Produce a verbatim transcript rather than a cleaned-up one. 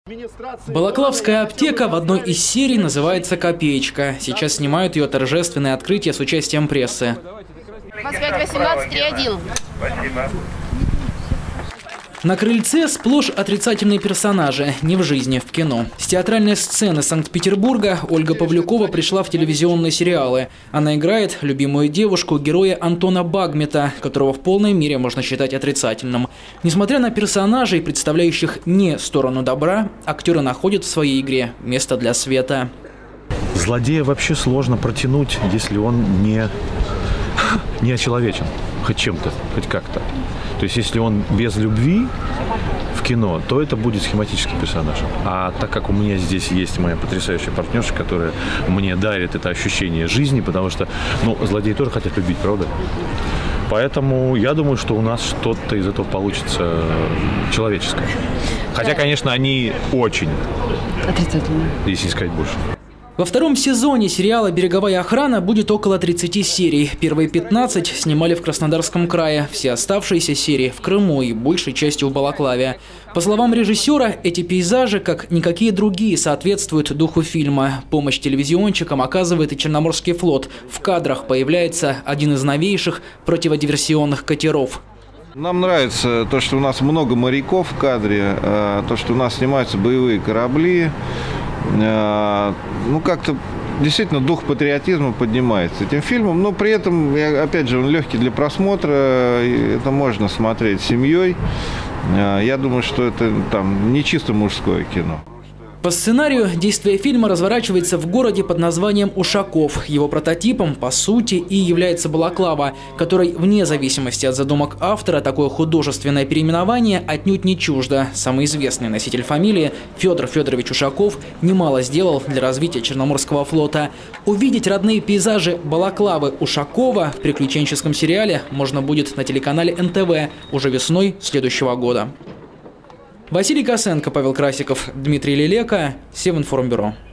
Балаклавская аптека в одной из серий называется «Копеечка». Сейчас снимают ее торжественное открытие с участием прессы. Москва восемнадцать три один. Спасибо. На крыльце сплошь отрицательные персонажи, не в жизни, в кино. С театральной сцены Санкт-Петербурга Ольга Павлюкова пришла в телевизионные сериалы. Она играет любимую девушку, героя Антона Багмета, которого в полной мере можно считать отрицательным. Несмотря на персонажей, представляющих не сторону добра, актеры находят в своей игре место для света. Злодея вообще сложно протянуть, если он не, не очеловечен. Хоть чем-то, хоть как-то. То есть, если он без любви в кино, то это будет схематический персонаж. А так как у меня здесь есть моя потрясающая партнерша, которая мне дарит это ощущение жизни, потому что, ну, злодеи тоже хотят любить, правда? Поэтому я думаю, что у нас что-то из этого получится человеческое. Хотя, конечно, они очень Отрицательно. Если не сказать больше. Во втором сезоне сериала «Береговая охрана» будет около тридцати серий. Первые пятнадцать снимали в Краснодарском крае, все оставшиеся серии в Крыму и большей частью в Балаклаве. По словам режиссера, эти пейзажи, как никакие другие, соответствуют духу фильма. Помощь телевизионщикам оказывает и Черноморский флот. В кадрах появляется один из новейших противодиверсионных катеров. Нам нравится то, что у нас много моряков в кадре, то, что у нас снимаются боевые корабли. Ну, как-то действительно дух патриотизма поднимается этим фильмом. Но при этом, опять же, он легкий для просмотра. Это можно смотреть с семьей. Я думаю, что это там не чисто мужское кино. По сценарию действие фильма разворачивается в городе под названием Ушаков. Его прототипом, по сути, и является Балаклава, которой, вне зависимости от задумок автора, такое художественное переименование отнюдь не чуждо. Самый известный носитель фамилии Федор Федорович Ушаков немало сделал для развития Черноморского флота. Увидеть родные пейзажи Балаклавы Ушакова в приключенческом сериале можно будет на телеканале эн тэ вэ уже весной следующего года. Василий Косенко, Павел Красиков, Дмитрий Лелека, Севинформбюро.